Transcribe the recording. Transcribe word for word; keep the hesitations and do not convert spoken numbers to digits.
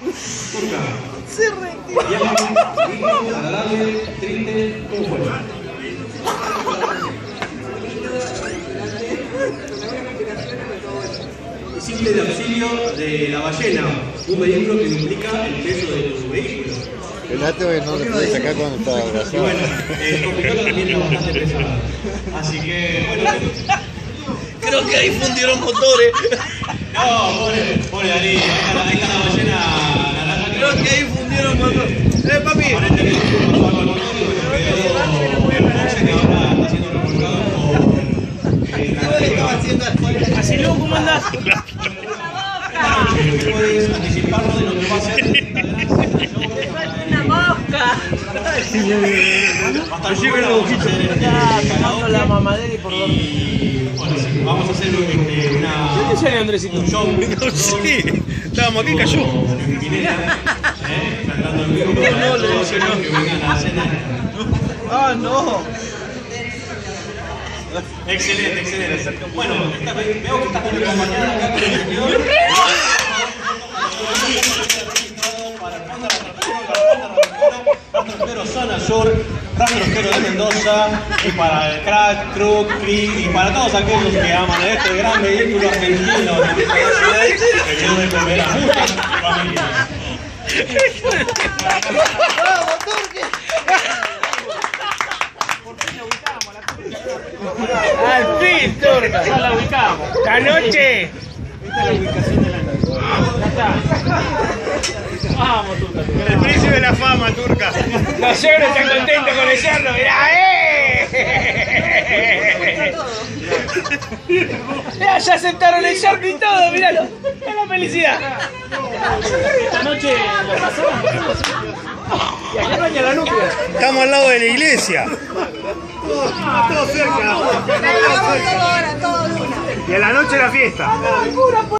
Turca. Se retira. Viaje, agradable, triste, ¿cómo fue? Simple de auxilio de la ballena, un vehículo que duplica el peso de tu vehículo. El látigo no lo puedes sacar cuando está Y abrazado. bueno, el copiloto también está bastante pesado. Así que, bueno. Creo que ahí fundieron motores. No, pobre, pobre Darí, ahí está la, ahí está la ballena naranja. Creo que ahí fundieron motores. ¡Eh, papi! Aparentemente pasó algo al motor y bueno, quedó el boxe que ahora está siendo remolcado por eh, Así luego, ¿cómo andás? esta noche puedes anticiparlo de lo que va a ser. Una mosca. Tomando la mamadera y por dormir. Y bueno, sí, vamos a hacer este, una, ¿Dónde sale Andresito? un show. No sé. Estábamos aquí, cayó. Pineta, eh, cantando en vivo para No, no, le todos digo que no. los que vengan a cenar. Ah, no. Excelente, excelente. Bueno, esta vez veo que estás muy acompañada acá con el señor. Para el fondo de la Rastrojero Zona Sur, Rastrojero de Mendoza, y para el Crack, Truck, Click, y para todos aquellos que aman a este gran vehículo argentino internacional, que lleva de primera muchas familias. ¡Vamos, Turque! ¡Al fin, Turca! Ya la ubicamos. ¡La noche! Esta es la ubicación de la noche. Ya está. Vamos, Turca. El príncipe de la fama, Turca. Los suegros están contentos con el yerno. ¡Mirá, eh! Mirá, ya aceptaron el yerno y todo, miralo. ¡Es la felicidad! Esta noche lo pasaron. Y acá no hay la núclea. Estamos al lado de la iglesia. Todo cerca. Todo ahora, todo de una. Y a la noche la fiesta.